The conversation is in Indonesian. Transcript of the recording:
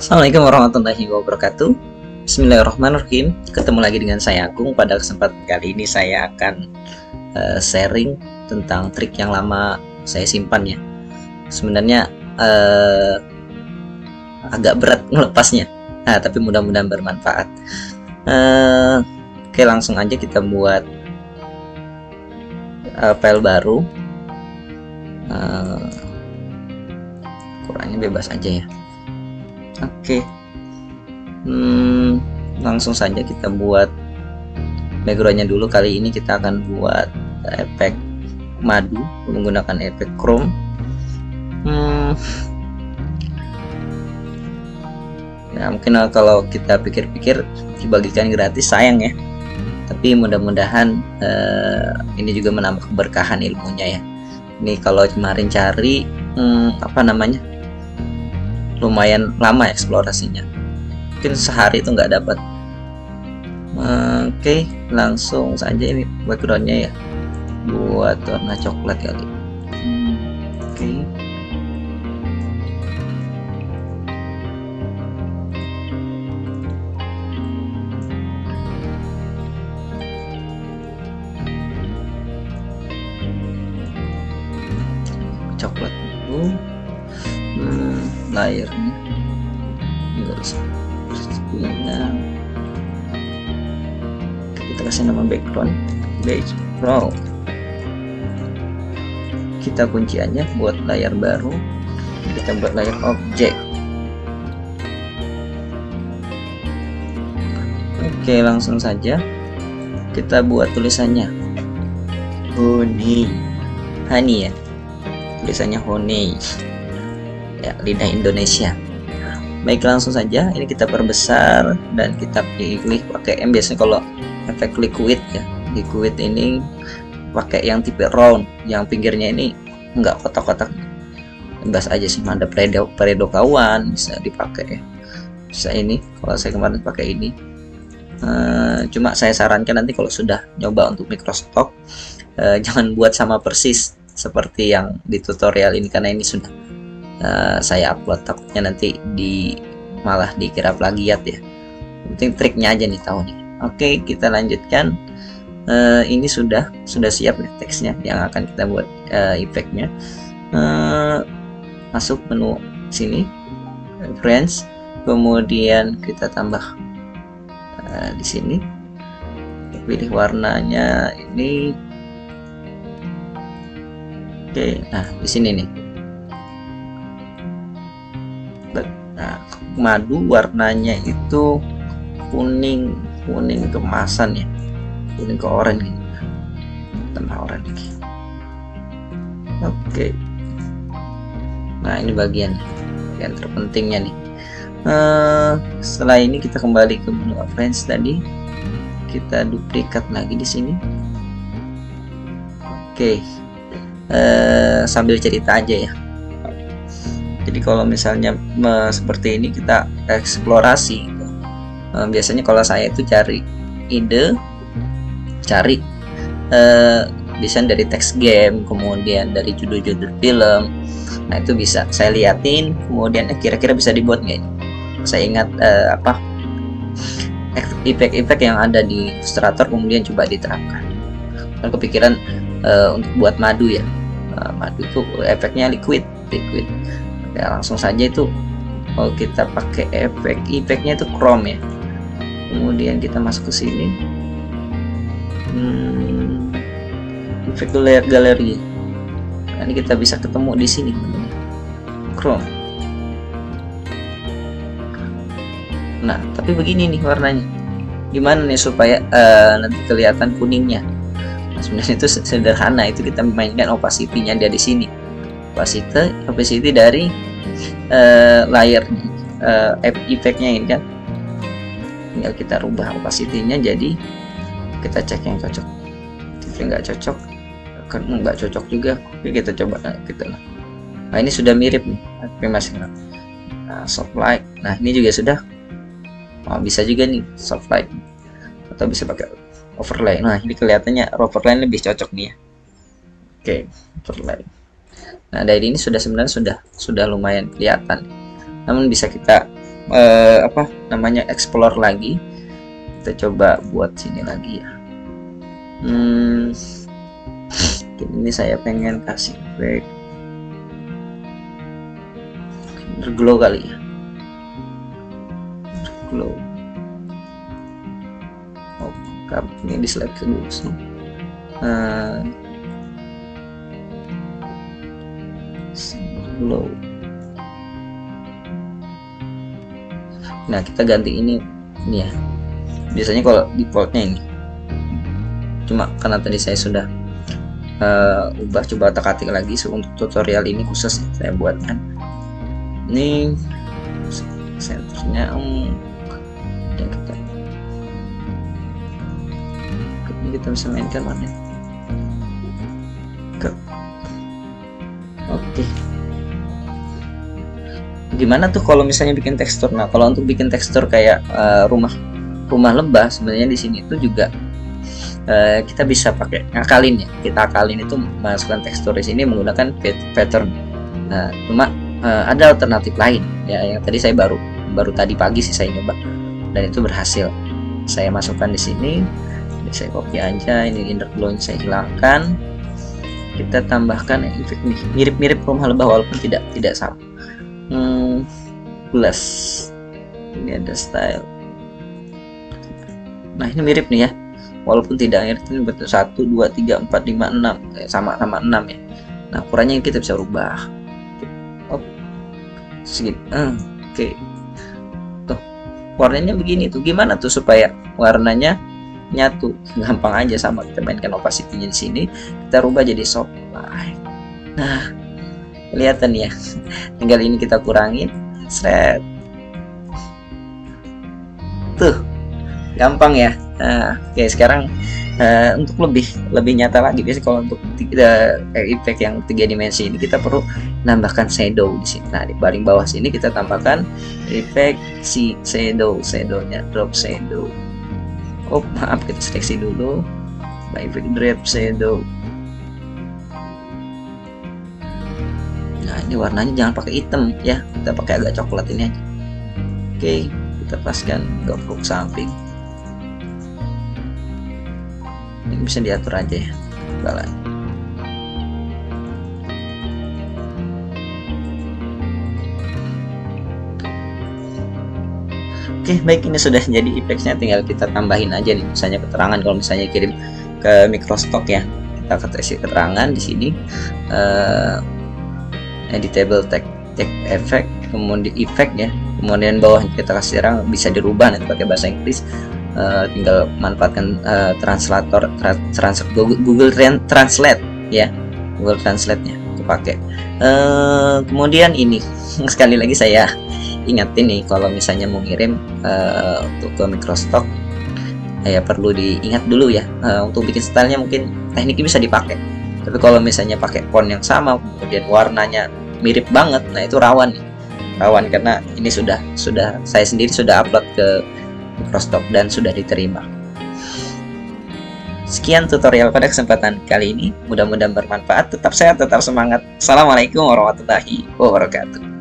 Assalamualaikum warahmatullahi wabarakatuh. Bismillahirrahmanirrahim. Ketemu lagi dengan saya Agung. Pada kesempatan kali ini saya akan sharing tentang trik yang lama saya simpan ya. Sebenarnya agak berat melepasnya, tapi mudah-mudahan bermanfaat. Oke, langsung aja kita buat file baru. Kurangnya bebas aja ya. Oke, langsung saja kita buat backgroundnya dulu. Kali ini kita akan buat efek madu menggunakan efek chrome. Nah, mungkin kalau kita pikir-pikir dibagikan gratis sayang ya, tapi mudah-mudahan ini juga menambah keberkahan ilmunya ya. Ini kalau kemarin cari lumayan lama eksplorasinya, mungkin sehari itu nggak dapat. Oke, langsung saja ini backgroundnya ya, buat warna coklat kali. Oke. Coklat dulu. Layarnya enggak bisa pindah. Kita kasih nama background. Kita kunciannya buat layar baru, kita buat layar objek. Oke, langsung saja kita buat tulisannya honey ya, tulisannya honey ya, lidah Indonesia. Baik, langsung saja ini kita perbesar dan kita pilih pakai M. Biasanya kalau efek liquid ya, liquid ini pakai yang tipe round, yang pinggirnya ini enggak kotak-kotak. Bebas aja sih, ada Paredo kawan bisa dipakai ya. Bisa ini, kalau saya kemarin pakai ini. Cuma saya sarankan nanti kalau sudah nyoba untuk microstock, jangan buat sama persis seperti yang di tutorial ini, karena ini sudah saya upload, takutnya nanti malah dikira plagiat ya. Penting triknya aja nih, tahu nih. Oke, kita lanjutkan. Ini sudah siap nih teksnya yang akan kita buat efeknya. Masuk menu sini, reference, kemudian kita tambah di sini, pilih warnanya ini. Oke, nah di sini nih. Nah, madu warnanya itu kuning kemasan ya, kuning ke oranye gitu. Tambah oranye lagi. Oke. Nah, ini bagian terpentingnya nih. Setelah ini kita kembali ke menu reference tadi, kita duplikat lagi di sini. Oke. Sambil cerita aja ya. Jadi kalau misalnya seperti ini kita eksplorasi, biasanya kalau saya itu cari ide, desain dari teks game, kemudian dari judul-judul film. Nah, itu bisa saya liatin, kemudian kira-kira bisa dibuat nggak ini. Saya ingat efek-efek yang ada di Illustrator, kemudian coba diterapkan. Dan kepikiran untuk buat madu ya. Madu itu efeknya liquid ya, langsung saja itu kita pakai efeknya itu chrome ya. Kemudian kita masuk ke sini, efek galeri. Nah, ini kita bisa ketemu di sini chrome. Nah, tapi begini nih warnanya, gimana nih supaya nanti kelihatan kuningnya. Nah, sebenarnya itu sederhana, itu kita mainkan opacity-nya dari sini. Opacity dari layar efeknya ini kan, tinggal kita rubah opacity-nya, jadi kita cek yang cocok. Nggak cocok juga, oke, kita coba nah ini sudah mirip nih, tapi masih soft light. Nah, ini juga sudah bisa juga nih soft light, atau bisa pakai overlay. Nah, ini kelihatannya overlay lebih cocok nih ya. Oke, overlay. Nah, dari ini sebenarnya sudah lumayan kelihatan. Namun bisa kita apa namanya, explore lagi. Kita coba buat sini lagi ya. Ini saya pengen kasih efek glow kali ya, glow. Ini diseleksi dulu sih. Glow. Nah, kita ganti ini ya. Biasanya kalau defaultnya ini, cuma karena tadi saya sudah ubah, coba otak-atik lagi. Untuk tutorial ini khusus saya buatkan. Ini senternya ya, kita bisa mainkan mana. Oke. Gimana tuh kalau misalnya bikin tekstur? Nah, kalau untuk bikin tekstur kayak rumah lebah, sebenarnya di sini itu juga kita bisa pakai ngakalin ya. Kita akalin itu masukkan tekstur di sini menggunakan pattern. Nah, cuma ada alternatif lain ya, yang tadi saya baru tadi pagi sih saya nyoba dan itu berhasil. Saya masukkan di sini, saya copy aja, ini inner glow saya hilangkan. Kita tambahkan efek nih, mirip-mirip rumah lebah walaupun tidak sama. Plus ini ada style. Nah, ini mirip nih ya, walaupun tidak mirip. Ini betul 1 2 3 4 5 6 sama 6 ya. Nah, ukurannya kita bisa rubah. Segini. Oke. Tuh, warnanya begini tuh. Gimana tuh supaya warnanya nyatu? Gampang aja, sama kita mainkan opacity-nya di sini, kita rubah jadi soft light. Nah, kelihatan ya. Tinggal ini kita kurangin, set. Tuh, gampang ya. Nah, oke, sekarang untuk lebih nyata lagi, biasanya kalau untuk efek yang 3 dimensi ini kita perlu nambahkan shadow di sini. Nah, di paling bawah sini kita tambahkan efek si shadownya drop shadow. Oh, maaf, kita seleksi dulu. Efek drop shadow. Nah, ini warnanya jangan pakai hitam ya, kita pakai agak coklat ini aja. Oke, kita paskan ke samping. Ini bisa diatur aja ya, balan. Oke, baik, ini sudah jadi efeknya, tinggal kita tambahin aja nih, misalnya keterangan. Kalau misalnya kirim ke Microstock ya, kita kasih keterangan di sini, editable text effect, kemudian effect ya, kemudian bawah kita kasih terang, bisa dirubah nanti pakai bahasa Inggris. Tinggal manfaatkan translator Google Translate ya, Google Translate-nya dipakai. Kemudian ini sekali lagi saya ingatin nih, kalau misalnya mau ngirim untuk ke Microstock ya perlu diingat dulu ya, untuk bikin stylenya mungkin tekniknya bisa dipakai, tapi kalau misalnya pakai font yang sama kemudian warnanya mirip banget, nah itu rawan karena ini sudah saya sendiri sudah upload ke Microstock dan sudah diterima. Sekian tutorial pada kesempatan kali ini, mudah-mudahan bermanfaat. Tetap sehat, tetap semangat. Assalamualaikum warahmatullahi wabarakatuh.